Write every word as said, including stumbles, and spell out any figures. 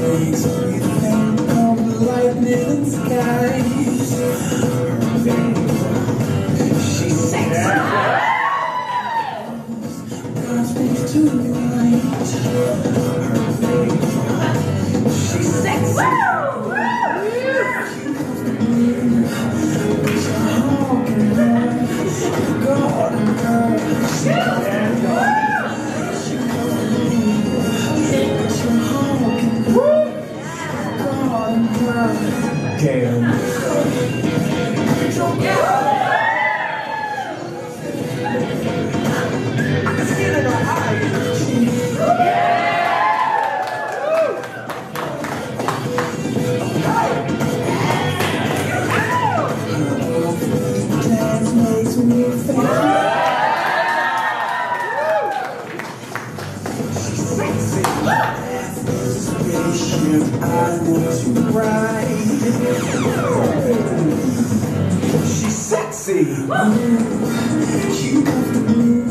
makes me think of lightning and skies. Her baby, she's sexy. God speaks to me right. Her baby, she's sexy. Damn. I can see it in her eyes. Dance makes me feel. She's sexy. Spaceship, I want to ride. She's sexy. You